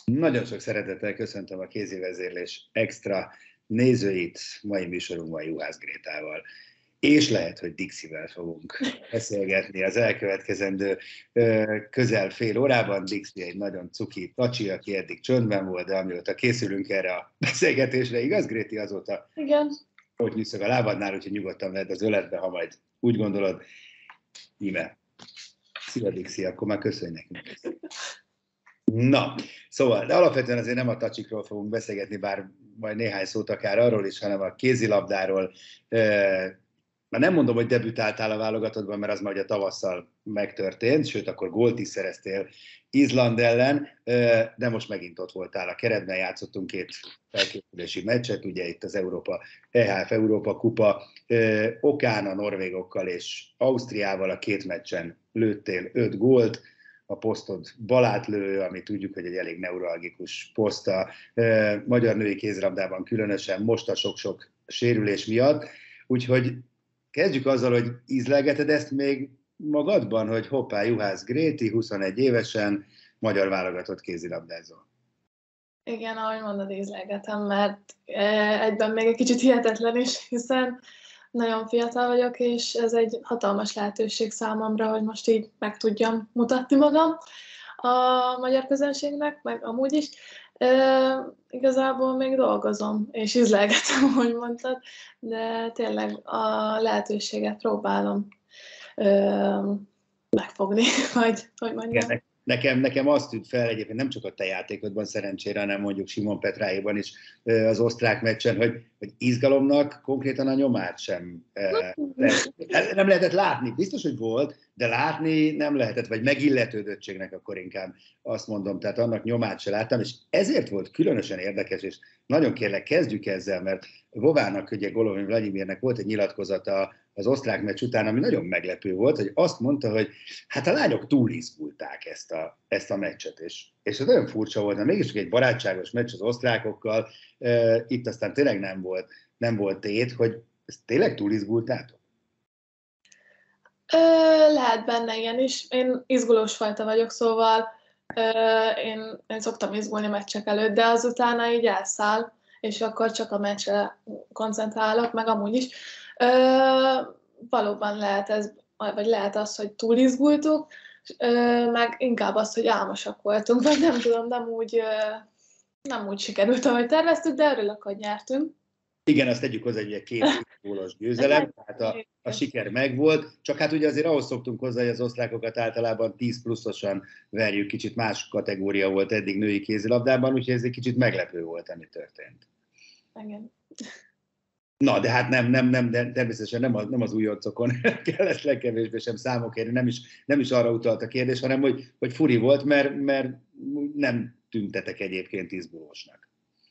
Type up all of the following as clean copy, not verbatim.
Nagyon sok szeretettel köszöntöm a kézivezérlés extra nézőit, mai műsorunkban Juhász Grétával. És lehet, hogy Dixivel fogunk beszélgetni az elkövetkezendő közel fél órában. Dixi egy nagyon cuki tacsi, aki eddig csöndben volt, de amióta készülünk erre a beszélgetésre, igaz, Gréti, azóta igen, ott nyűszög a lábadnál, úgyhogy nyugodtan vedd az öletbe, ha majd úgy gondolod. Íme. Szia, Dixi, akkor már köszönj nekünk. Na, szóval, de alapvetően azért nem a tacsikról fogunk beszélgetni, bár majd néhány szót akár arról is, hanem a kézilabdáról. Már nem mondom, hogy debütáltál a válogatottban, mert az már ugye tavasszal megtörtént, sőt, akkor gólt is szereztél Izland ellen, de most megint ott voltál a keretben, játszottunk két felkészülési meccset, ugye itt az EHF Európa Kupa okán a norvégokkal és Ausztriával a két meccsen lőttél 5 gólt, a posztod balátlő, ami tudjuk, hogy egy elég neuralgikus poszt a magyar női kézilabdában, különösen most a sok-sok sérülés miatt. Úgyhogy kezdjük azzal, hogy ízlelgeted ezt még magadban, hogy hoppá, Juhász Gréti, 21 évesen, magyar válogatott kézilabdázó. Igen, ahogy mondod, ízlelgetem, mert egyben még egy kicsit hihetetlen is, hiszen nagyon fiatal vagyok, és ez egy hatalmas lehetőség számomra, hogy most így meg tudjam mutatni magam a magyar közönségnek, meg amúgy is. Igazából még dolgozom, és ízlelgetem, ahogy mondtad, de tényleg a lehetőséget próbálom megfogni, vagy hogy mondjam. Nekem azt tűnt fel egyébként nem csak a te játékodban szerencsére, hanem mondjuk Simon Petráéban is az osztrák meccsen, hogy izgalomnak konkrétan a nyomát sem nem lehetett látni. Biztos, hogy volt, de látni nem lehetett, vagy megilletődöttségnek akkor inkább azt mondom, tehát annak nyomát se láttam, és ezért volt különösen érdekes, és nagyon kérlek, kezdjük ezzel, mert Vovának, ugye Golovin Vlagyimirnek volt egy nyilatkozata az osztrák meccs után, ami nagyon meglepő volt, hogy azt mondta, hogy hát a lányok túl izgulták ezt a meccset, és ez nagyon furcsa volt, mert mégis egy barátságos meccs az osztrákokkal, itt aztán tényleg nem volt tét, hogy ezt tényleg túl izgultátok? Lehet benne ilyen is. Én izgulós fajta vagyok, szóval én szoktam izgulni meccsek előtt, de azutána így elszáll, és akkor csak a meccsre koncentrálok, meg amúgy is. Valóban lehet ez, vagy lehet az, hogy túl izgultuk, meg inkább az, hogy álmosak voltunk, vagy nem tudom, nem úgy sikerült, ahogy terveztük, de örülök, hogy nyertünk. Igen, azt tegyük hozzá, hogy egy 2 gólos győzelem, tehát a siker megvolt, csak hát ugye azért ahhoz szoktunk hozzá, hogy az osztrákokat általában 10 pluszosan verjük, kicsit más kategória volt eddig női kézilabdában, úgyhogy ez egy kicsit meglepő volt, ami történt. Igen. Na, de hát nem, de természetesen nem az újoncokon kell ezt legkevésbé sem számok érni, nem is arra utalt a kérdés, hanem hogy furi volt, mert nem tüntetek egyébként izgulósnak.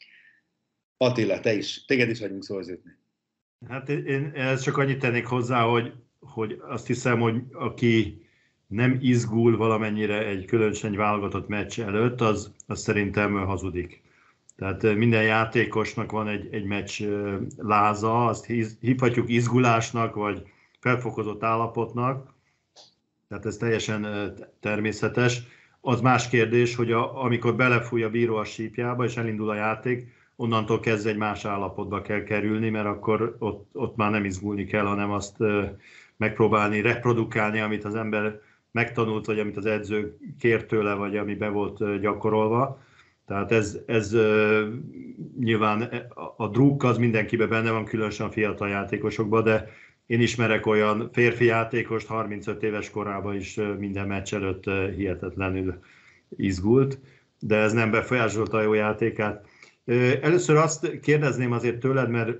Attila, téged is vagyunk szóhoz jutni. Hát én ezt csak annyit tennék hozzá, hogy azt hiszem, hogy aki nem izgul valamennyire egy különösen válogatott meccs előtt, az szerintem hazudik. Tehát minden játékosnak van egy meccs láza, azt hívhatjuk izgulásnak, vagy felfokozott állapotnak, tehát ez teljesen természetes. Az más kérdés, hogy amikor belefúj a bíró a sípjába, és elindul a játék, onnantól kezdve egy más állapotba kell kerülni, mert akkor ott már nem izgulni kell, hanem azt megpróbálni reprodukálni, amit az ember megtanult, vagy amit az edző kért tőle, vagy ami be volt gyakorolva. Tehát ez nyilván a drukk az mindenkiben benne van, különösen a fiatal játékosokban, de én ismerek olyan férfi játékost, 35 éves korában is minden meccs előtt hihetetlenül izgult, de ez nem befolyásolta a jó játékát. Először azt kérdezném azért tőled, mert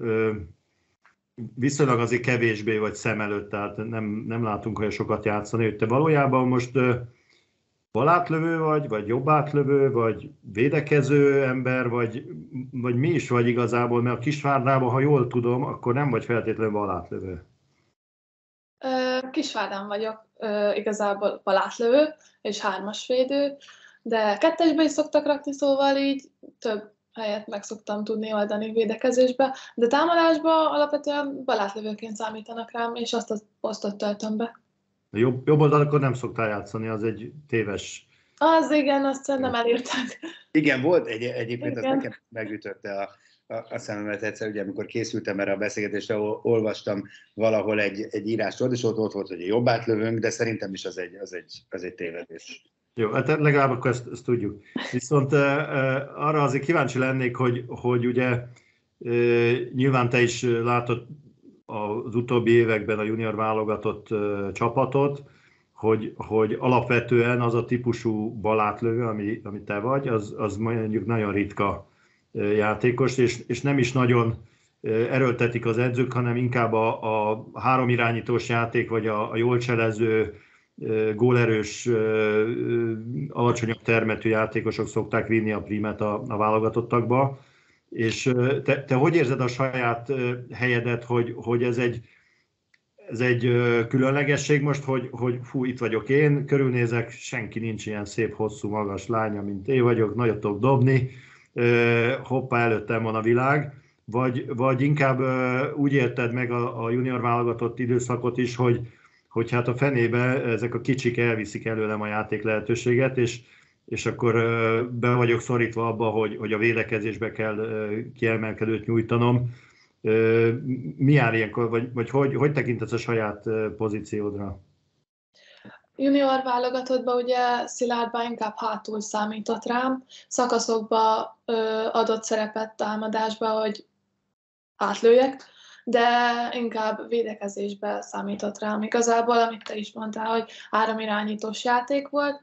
viszonylag azért kevésbé vagy szem előtt, tehát nem látunk olyan sokat játszani, hogy te valójában most balátlövő vagy jobbátlövő, vagy védekező ember, vagy mi is vagy igazából, mert a Kisvárdában, ha jól tudom, akkor nem vagy feltétlenül balátlövő. Kisvárdán vagyok igazából balátlövő és 3-as védő, de 2-esbe is szoktak rakni, szóval így több helyet meg szoktam tudni oldani védekezésbe, de támadásba alapvetően balátlövőként számítanak rám, és azt a posztot töltöm be. Jobb oldalakon nem szoktál játszani, az egy téves Az igen, azt nem elírták. Igen, volt egyébként, az Igen. nekem megütötte a szememet egyszer, ugye amikor készültem erre a beszélgetésre, olvastam valahol egy írást, és ott volt, hogy jobb átlövőnk, de szerintem is az egy tévedés. Jó, hát legalább akkor ezt tudjuk. Viszont arra azért kíváncsi lennék, hogy ugye nyilván te is látod az utóbbi években a junior válogatott csapatot, hogy alapvetően az a típusú balátlövő, ami te vagy, az mondjuk nagyon ritka játékos, és nem is nagyon erőltetik az edzők, hanem inkább a háromirányítós játék, vagy a jól cselező, gólerős, alacsonyabb termetű játékosok szokták vinni a prímet a válogatottakba. És te hogy érzed a saját helyedet, hogy ez egy különlegesség most, hogy fú, itt vagyok én, körülnézek, senki nincs ilyen szép, hosszú, magas lánya, mint én vagyok, nagyot tudok dobni, hoppá, előttem van a világ, vagy inkább úgy érted meg a junior válogatott időszakot is, hogy hát a fenébe ezek a kicsik elviszik előlem a játék lehetőséget, és akkor be vagyok szorítva abba, hogy a védekezésbe kell kiemelkedőt nyújtanom. Mi jár ilyenkor, vagy hogy tekintesz a saját pozíciódra? Junior válogatottban ugye Szilárdban inkább hátul számított rám, szakaszokban adott szerepet támadásba, hogy átlőjek, de inkább védekezésbe számított rám. Igazából, amit te is mondtál, hogy áramirányítós játék volt,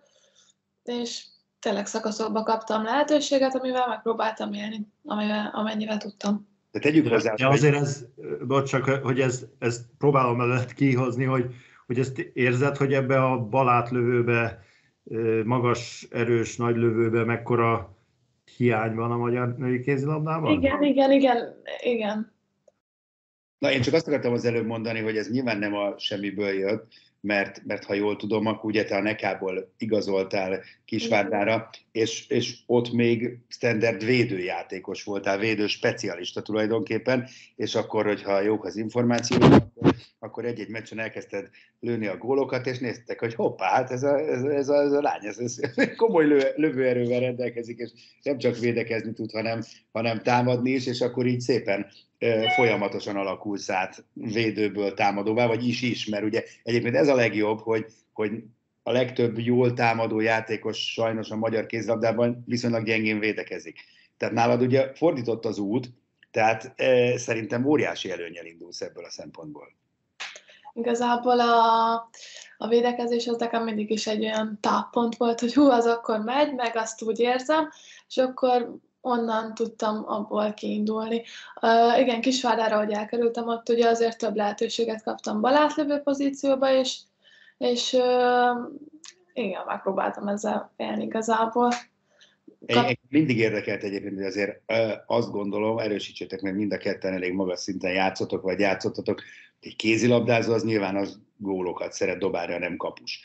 és tényleg szakaszokba kaptam lehetőséget, amivel megpróbáltam élni, amennyivel tudtam. De tegyük hozzá. Ja, azért hogy ezt próbálom előtt kihozni, hogy ezt érzed, hogy ebbe a balátlövőbe, magas, erős, nagy lövőbe mekkora hiány van a magyar női kézilabdában? Igen. Na, én csak azt akartam az előbb mondani, hogy ez nyilván nem a semmiből jött, mert ha jól tudom, akkor ugye te a Nekából igazoltál Kisvárdára, és ott még standard védőjátékos voltál, védő specialista tulajdonképpen, és akkor, hogyha jók az információk, akkor egy-egy meccsen elkezdted lőni a gólokat, és néztek, hogy hoppá, hát ez a lány, ez komoly lövőerővel rendelkezik, és nem csak védekezni tud, hanem támadni is, és akkor így szépen folyamatosan alakulsz át védőből támadóvá, vagy is, mert ugye egyébként ez a legjobb, hogy a legtöbb jól támadó játékos sajnos a magyar kézilabdában viszonylag gyengén védekezik. Tehát nálad ugye fordított az út, tehát szerintem óriási előnnyel indulsz ebből a szempontból. Igazából a védekezés az nekem mindig is egy olyan táppont volt, hogy az akkor megy, meg azt úgy érzem, és akkor onnan tudtam abból kiindulni. Igen, Kisvárdára, hogy elkerültem, ott ugye azért több lehetőséget kaptam balátlövő pozícióba, és igen, megpróbáltam ezzel élni igazából. Mindig érdekelt egyébként, hogy azért azt gondolom, erősítsétek meg, mind a ketten elég magas szinten játszotok, vagy játszottatok, egy kézilabdázó az nyilván az gólokat szeret dobálni, nem kapus.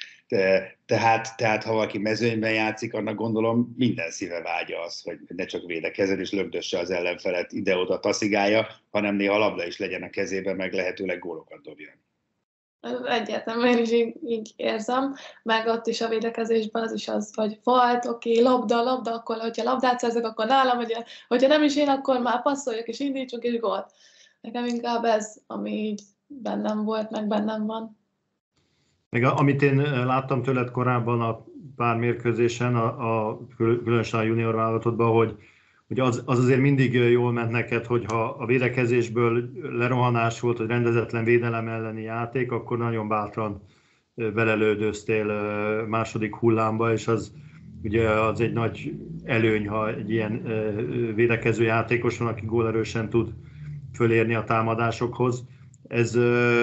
Tehát ha valaki mezőnyben játszik, annak gondolom minden szíve vágya az, hogy ne csak védekezed és lögdösse az ellenfelet, ide-oda taszigálja, hanem néha labda is legyen a kezében, meg lehetőleg gólokat dobjon. Egyértelműen én is így érzem, meg ott is a védekezésben az is az, hogy volt, oké, labda, akkor hogyha labdát szerzek, akkor nálam, hogyha nem is én, akkor már passzoljak és indítsunk, és gólt. Nekem inkább ez, ami így bennem volt, meg bennem van. Meg amit én láttam tőled korábban a pár mérkőzésen, különösen a junior válogatottban, hogy az azért mindig jól ment neked, hogyha a védekezésből lerohanás volt, vagy rendezetlen védelem elleni játék, akkor nagyon bátran belelődöztél második hullámba, és az ugye az egy nagy előny, ha egy ilyen védekező játékos van, aki gólerősen tud fölérni a támadásokhoz. Ez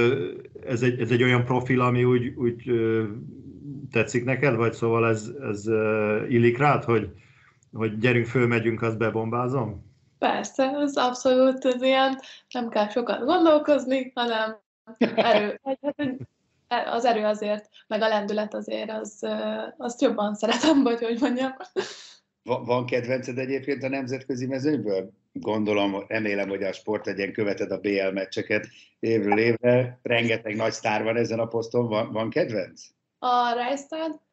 egy olyan profil, ami úgy tetszik neked, vagy szóval ez illik rád, hogy gyerünk, fölmegyünk, azt bebombázom? Persze, ez abszolút ez ilyen, nem kell sokat gondolkozni, hanem erő. Az erő azért, meg a lendület azért, azt jobban szeretem, vagy hogy mondjam. Van kedvenced egyébként a nemzetközi mezőnyből? Gondolom, remélem, hogy a Sport egyen követed a BL meccseket évről évre. Rengeteg nagy sztár van ezen a poszton. Van kedvenc? A Reisztad,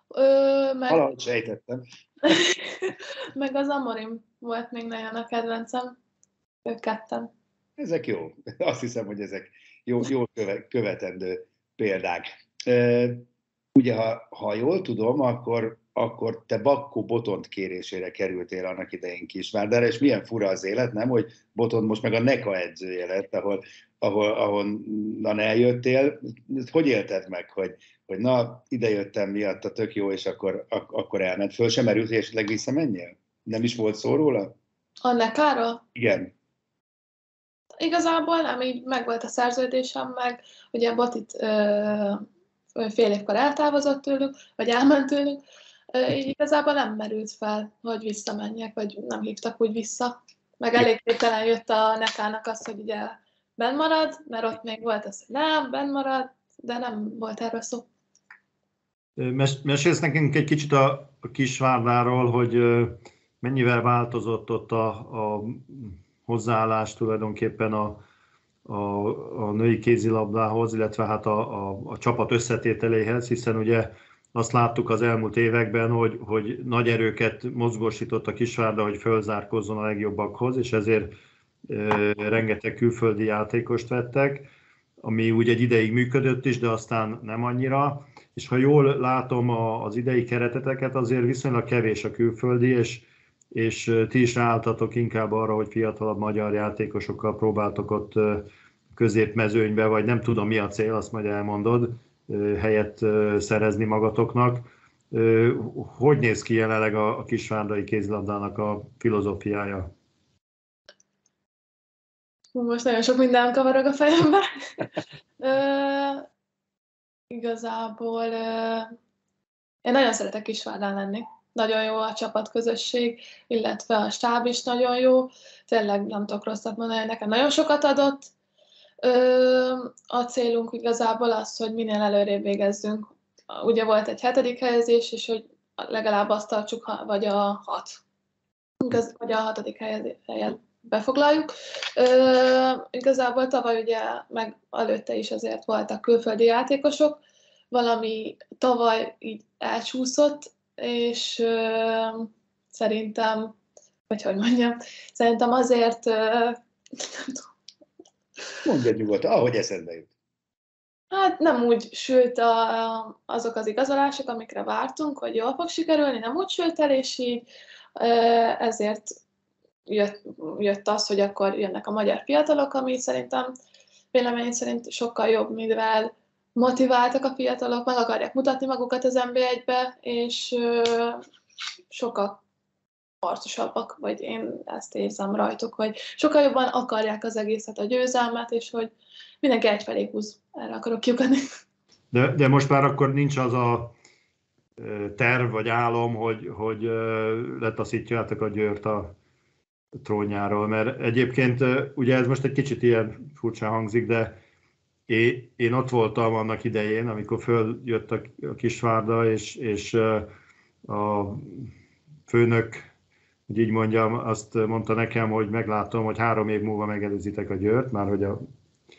Valahogy sejtettem. Meg az Amorim volt még nagyon a kedvencem. Ők ketten. Ezek jó. Azt hiszem, hogy ezek jól követendő példák. Ugye, ha jól tudom, akkor te Bakkó Botont kérésére kerültél annak idején Kisvárdára, és milyen fura az élet, nem? Hogy Botont most meg a NECA edzője lett, ahonnan eljöttél. Hogy élted meg, hogy na, idejöttem miatta, tök jó, és akkor elment. Föl sem merült, hogy esetleg visszamenjél? Nem is volt szó róla? A NECA-ról? Igen. Igazából nem, így megvolt a szerződésem, meg ugye Botit fél évkor eltávozott tőlük, vagy elment tőlük, így igazából nem merült fel, hogy visszamenjek, vagy nem hívtak úgy vissza. Meg elég hirtelen jött a NECA-nak az, hogy ugye benn marad, mert ott még volt az, hogy nem, benn marad, de nem volt erről szó. Mesélsz nekünk egy kicsit a Kisvárdáról, hogy mennyivel változott ott a hozzáállás tulajdonképpen a női kézilabdához, illetve hát a csapat összetételéhez, hiszen ugye azt láttuk az elmúlt években, hogy nagy erőket mozgósított a Kisvárda, hogy fölzárkózzon a legjobbakhoz, és ezért rengeteg külföldi játékost vettek, ami úgy egy ideig működött is, de aztán nem annyira. És ha jól látom az idei kereteteket, azért viszonylag kevés a külföldi, és ti is ráálltatok inkább arra, hogy fiatalabb magyar játékosokkal próbáltok ott középmezőnybe, vagy nem tudom mi a cél, azt majd elmondod, helyet szerezni magatoknak. Hogy néz ki jelenleg a kisvárdai kézilabdának a filozófiája? Most nagyon sok minden kavarog a fejembe. Igazából én nagyon szeretek Kisvárdán lenni. Nagyon jó a csapatközösség, illetve a stáb is nagyon jó. Tényleg nem tudok rosszat mondani, nekem nagyon sokat adott. A célunk igazából az, hogy minél előrébb végezzünk. Ugye volt egy 7. helyezés, és hogy legalább azt tartsuk, vagy a 6. helyet befoglaljuk. Igazából tavaly ugye, meg előtte is azért voltak külföldi játékosok, valami tavaly így elcsúszott, és szerintem, vagy hogy mondjam, szerintem azért Mondjad nyugodtan, ahogy eszedbe jut. hát nem úgy sült azok az igazolások, amikre vártunk, hogy jól fog sikerülni, nem úgy sült el, és így ezért jött az, hogy akkor jönnek a magyar fiatalok, ami szerintem véleményem szerint sokkal jobb, mivel motiváltak a fiatalok, meg akarják mutatni magukat az NB1-be, és sokkal harcosabbak, vagy én ezt érzem rajtuk, hogy sokkal jobban akarják az egészet, a győzelmet, és hogy mindenki egyfelé húz. Erre akarok kiukadni. De most már akkor nincs az a terv vagy álom, hogy letaszítjátok a Győrt a trónjáról, mert egyébként ugye ez most egy kicsit ilyen furcsán hangzik, de én ott voltam annak idején, amikor följött a Kisvárda, és a főnök, hogy így mondjam, azt mondta nekem, hogy meglátom, hogy 3 év múlva megelőzitek a Győrt, már hogy a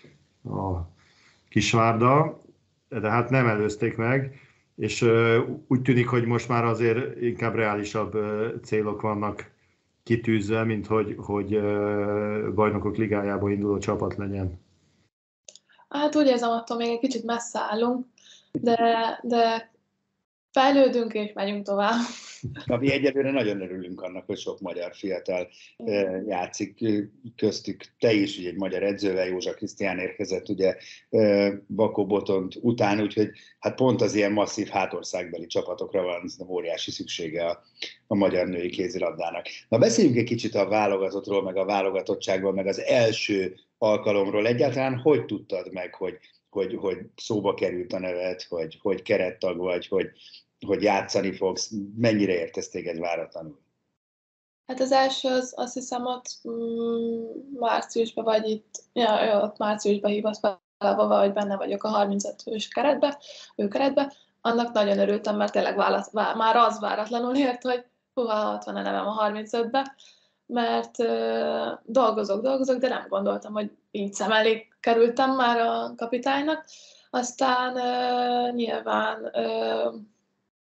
Kisvárda, de hát nem előzték meg, és úgy tűnik, hogy most már azért inkább reálisabb célok vannak kitűzve, mint hogy bajnokok ligájába induló csapat legyen. Hát úgy érzem, attól még egy kicsit messze állunk, de fejlődünk és megyünk tovább. Mi egyelőre nagyon örülünk annak, hogy sok magyar fiatal játszik, köztük te is, ugye egy magyar edzővel, Józsa Krisztián érkezett ugye Bakkó Botont után, úgyhogy hát pont az ilyen masszív hátországbeli csapatokra van óriási szüksége a magyar női kézilabdának. Na beszéljünk egy kicsit a válogatottról, meg a válogatottságról, meg az első alkalomról. Egyáltalán hogy tudtad meg, hogy szóba került a neved, hogy kerettag vagy, hogy játszani fogsz, mennyire értesz téged váratlanul? Hát az első, azt hiszem ott márciusban vagy itt, ott márciusban hívott fel a Baba, hogy benne vagyok a 35 fős keretbe. Annak nagyon örültem, mert tényleg már az váratlanul ért, hogy hova ott van a nevem a 35-be, mert dolgozok, de nem gondoltam, hogy így szem elé kerültem már a kapitánynak. Aztán nyilván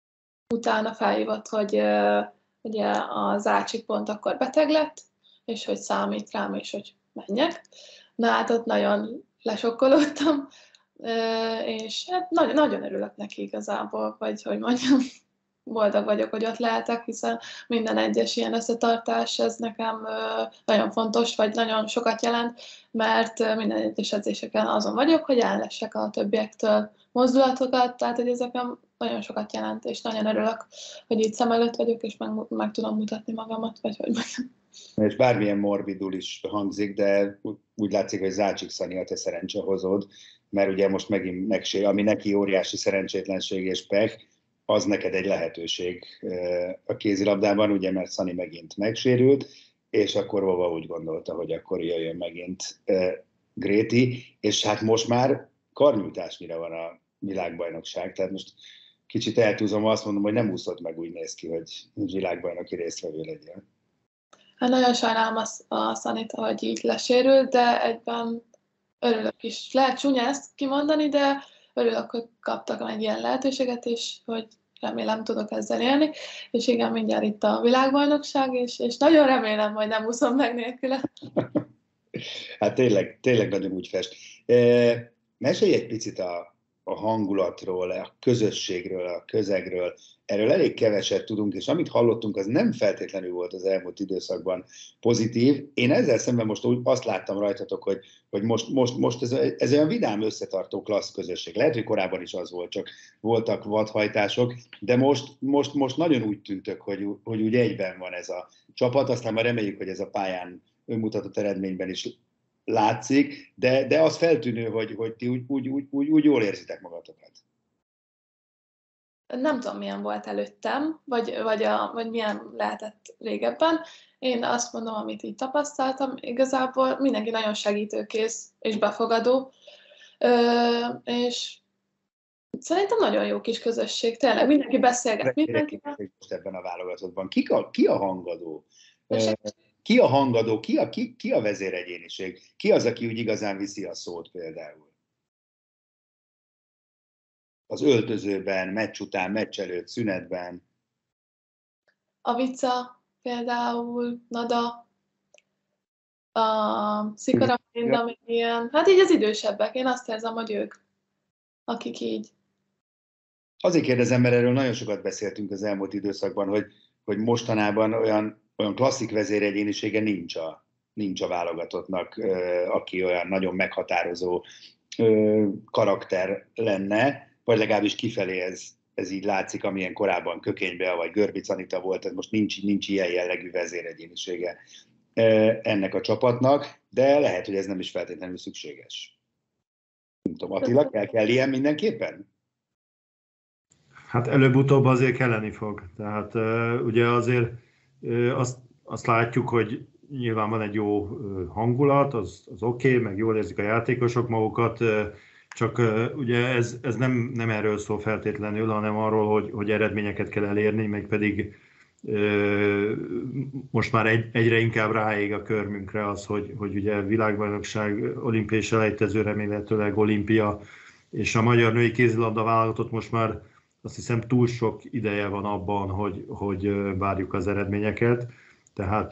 utána felhívott, hogy ugye az Ácsik pont akkor beteg lett, és hogy számít rám, és hogy menjek. Na hát ott nagyon lesokkolódtam, és hát nagyon örülök neki igazából, vagy hogy mondjam, boldog vagyok, hogy ott lehetek, hiszen minden egyes ilyen összetartás, ez nekem nagyon fontos, vagy nagyon sokat jelent, mert minden egyes edzéseken azon vagyok, hogy ellessek a többiektől mozdulatokat, tehát hogy ez nekem nagyon sokat jelent, és nagyon örülök, hogy itt szem előtt vagyok, és meg tudom mutatni magamat, vagy hogy mondjam. És bármilyen morbidul is hangzik, de úgy látszik, hogy Zácsik Szani a te szerencsehozód, mert ugye most megint ami neki óriási szerencsétlenség és pech, az neked egy lehetőség a kézilabdában, ugye, mert Szani megint megsérült, és akkor Vova úgy gondolta, hogy akkor jöjjön megint Gréti, és hát most már karnyújtásnyira van a világbajnokság, tehát most kicsit eltúzom, azt mondom, hogy nem úszott meg, úgy néz ki, hogy világbajnoki résztvevő legyen. Hát nagyon sajnálom a Szanit, hogy így lesérült, de egyben örülök is. Lehet csúnya ezt kimondani, de örülök, hogy kaptak egy ilyen lehetőséget, és hogy remélem tudok ezzel élni. És igen, mindjárt itt a világbajnokság, és nagyon remélem, hogy nem úszom meg nélküle. Hát tényleg nagyon úgy fest. Mesélj egy picit a hangulatról, a közösségről, a közegről. Erről elég keveset tudunk, és amit hallottunk, az nem feltétlenül volt az elmúlt időszakban pozitív. Én ezzel szemben most azt láttam rajtatok, hogy most ez olyan vidám, összetartó klassz közösség. Lehet, hogy korábban is az volt, csak voltak vadhajtások, de most nagyon úgy tűntök, hogy úgy egyben van ez a csapat, aztán már reméljük, hogy ez a pályán önmutatott eredményben is látszik, de az feltűnő, hogy ti úgy jól érzitek magatokat. Nem tudom, milyen volt előttem, vagy milyen lehetett régebben. Én azt mondom, amit így tapasztaltam, igazából mindenki nagyon segítőkész és befogadó, és szerintem nagyon jó kis közösség, tényleg mindenki beszélget mindenkivel. Most ebben a válogatottban. Ki a hangadó? Ki a hangadó? Ki a vezéregyéniség? Ki az, aki úgy igazán viszi a szót például? Az öltözőben, meccs után, meccs előtt, szünetben. A Vica például, Nada, a Szikora Minda, még ilyen. Hát így az idősebbek, én azt érzem, hogy ők, akik így. Azért kérdezem, mert erről nagyon sokat beszéltünk az elmúlt időszakban, hogy mostanában olyan klasszik vezéregyénisége nincs a válogatottnak, aki olyan nagyon meghatározó karakter lenne, vagy legalábbis kifelé ez így látszik, amilyen korábban Kökénybe vagy Görbic Anita volt, tehát most nincs ilyen jellegű vezéregyénisége ennek a csapatnak, de lehet, hogy ez nem is feltétlenül szükséges. Nem tudom, Attila, kell ilyen mindenképpen? Hát előbb-utóbb azért kelleni fog. Tehát ugye azért azt látjuk, hogy nyilván van egy jó hangulat, az oké, meg jól érzik a játékosok magukat, csak ugye ez nem erről szól feltétlenül, hanem arról, hogy eredményeket kell elérni, meg pedig most már egyre inkább ráég a körmünkre az, hogy ugye világbajnokság, olimpiai selejtező, remélhetőleg olimpia, és a magyar női kézilabda válogatott most már azt hiszem túl sok ideje van abban, hogy várjuk az eredményeket. Tehát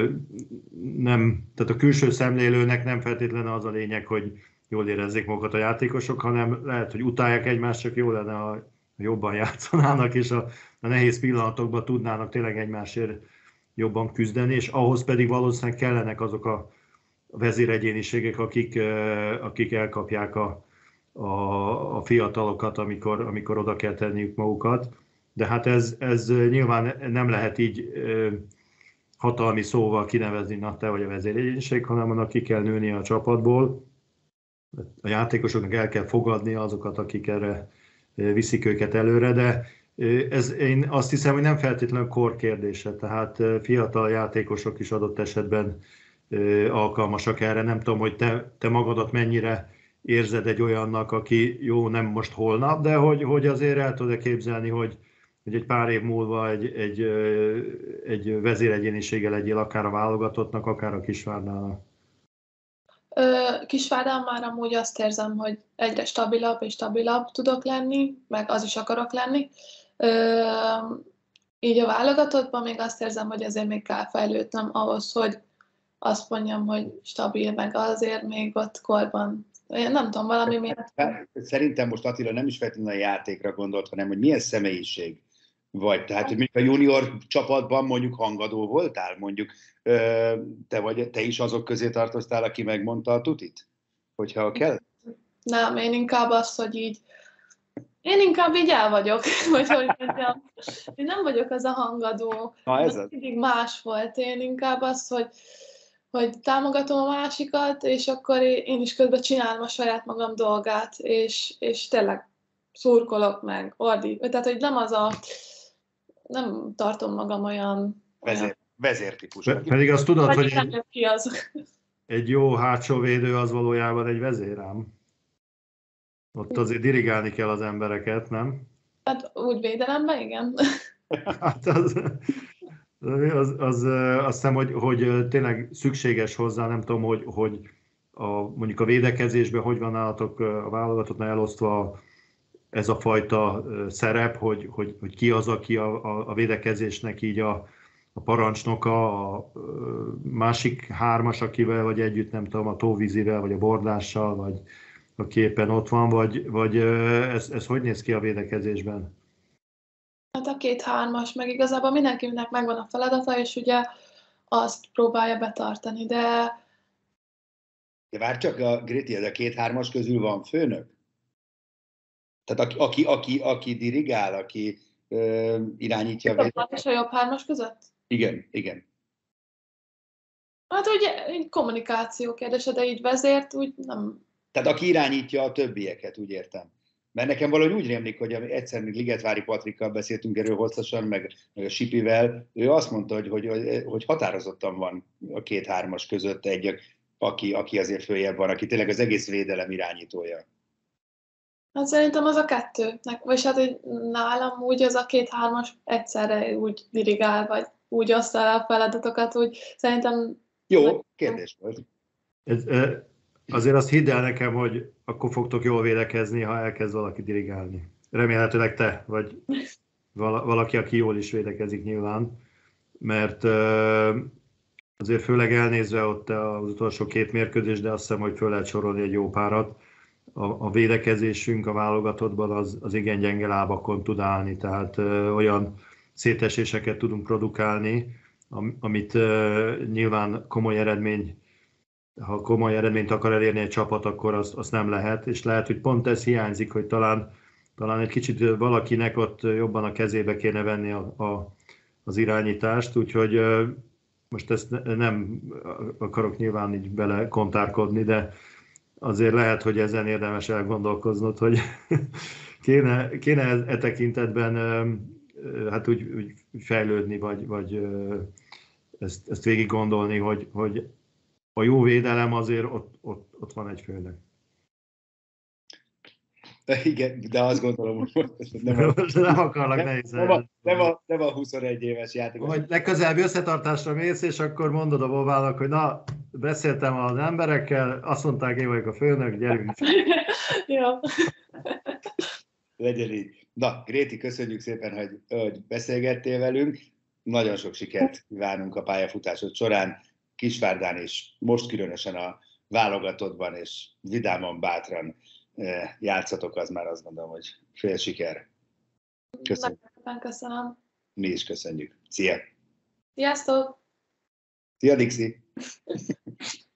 a külső szemlélőnek nem feltétlenül az a lényeg, hogy jól érezzék magukat a játékosok, hanem lehet, hogy utálják egymást, csak jó lenne, ha jobban játszanának, és a nehéz pillanatokban tudnának tényleg egymásért jobban küzdeni, és ahhoz pedig valószínűleg kellenek azok a vezéregyéniségek, akik elkapják a fiatalokat, amikor oda kell tenniük magukat. De hát ez nyilván nem lehet így hatalmi szóval kinevezni, na te vagy a vezéregyéniség, hanem annak ki kell nőni a csapatból. A játékosoknak el kell fogadni azokat, akik erre viszik őket előre, de én azt hiszem, hogy nem feltétlenül kor kérdése, tehát fiatal játékosok is adott esetben alkalmasak erre. Nem tudom, hogy te magadat mennyire érzed egy olyannak, aki jó, nem most holnap, de hogy azért el tudod képzelni, hogy egy pár év múlva egy vezéregyéniséggel legyél akár a válogatottnak, akár a Kisvárdának. Kisvárdán már amúgy azt érzem, hogy egyre stabilabb és stabilabb tudok lenni, meg az is akarok lenni. Így a válogatottban még azt érzem, hogy azért még kell fejlődnöm ahhoz, hogy azt mondjam, hogy stabil, meg azért még ott korban. Én nem tudom, valami miatt. Szerintem most Attila nem is feltétlenül a játékra gondolt, hanem hogy milyen személyiség vagy. Tehát, hogy a junior csapatban mondjuk hangadó voltál, mondjuk te is azok közé tartoztál, aki megmondta a tutit, hogyha kell? Nem, én inkább az, hogy így én inkább így el vagyok, vagy hogy mondjam. Én nem vagyok az a hangadó. Mindig más volt. Én inkább az, hogy támogatom a másikat, és akkor én is közben csinálom a saját magam dolgát, és tényleg szurkolok meg, ordít. Tehát, hogy nem tartom magam olyan... Vezértípus. Pedig azt tudod, hogy az. egy jó hátsó védő az valójában egy vezérám. Ott azért dirigálni kell az embereket, nem? Hát úgy védelemben, igen. Hát azt hiszem, hogy tényleg szükséges hozzá, nem tudom, hogy mondjuk a védekezésben hogy van nálatok a válogatottnál elosztva ez a fajta szerep, hogy ki az, aki a védekezésnek így a parancsnoka, a másik hármas, akivel vagy együtt, nem tudom, a tóvízivel, vagy a bordással, vagy aki éppen ott van, vagy ez hogy néz ki a védekezésben? Hát a 2-3-as, meg igazából mindenkinek megvan a feladata, és ugye azt próbálja betartani, de... De várj csak, a Gréti, ez a 2-3-as közül van főnök? Tehát aki dirigál, aki irányítja a védekezést. És a jobb 3-as között? Igen. Hát ugye egy kommunikáció kérdése, de így vezért, úgy nem... Tehát aki irányítja a többieket, úgy értem. Mert nekem valahogy úgy rémlik, hogy egyszer még Ligetvári Patrikkal beszéltünk erről hosszasan, meg a Sipivel, ő azt mondta, hogy határozottan van a 2-3-as között egy, aki azért följebb van, aki tényleg az egész védelem irányítója. Hát szerintem az a 2. Vagy hát hogy nálam úgy az a 2-3-as egyszerre úgy dirigál, vagy úgy osztja el a feladatokat, úgy szerintem... Jó, kérdés volt. Azért azt hidd el nekem, hogy akkor fogtok jól védekezni, ha elkezd valaki dirigálni. Remélhetőleg te, vagy valaki, aki jól is védekezik nyilván. Mert azért főleg elnézve ott az utolsó 2 mérkőzés, de azt hiszem, hogy föl lehet sorolni egy jó párat. A védekezésünk a válogatottban az igen gyenge lábakon tud állni, tehát olyan széteséseket tudunk produkálni, amit nyilván ha komoly eredményt akar elérni egy csapat, akkor azt nem lehet, és lehet, hogy pont ez hiányzik, hogy talán egy kicsit valakinek ott jobban a kezébe kéne venni az irányítást, úgyhogy most ezt nem akarok nyilván így bele kontárkodni, de azért lehet, hogy ezen érdemes elgondolkoznod, hogy kéne e tekintetben hát úgy fejlődni, vagy ezt végig gondolni, hogy a jó védelem azért ott van egy főnök. Igen, de azt gondolom, hogy nem akarlak nehéz. Nem a 21 éves játékos. Vagy legközelebb összetartásra mész, és akkor mondod a Bobának, hogy na, beszéltem az emberekkel, azt mondták, én vagyok a főnök, gyerünk. Jó. Legyen így. Na, Gréti, köszönjük szépen, hogy beszélgettél velünk. Nagyon sok sikert kívánunk a pályafutásod során, Kisvárdán is, most különösen a válogatottban, és vidáman, bátran játszatok, az már azt gondolom, hogy fél siker. Köszönjük. Köszönöm. Mi is köszönjük. Szia! Sziasztok! Szia, Dixi!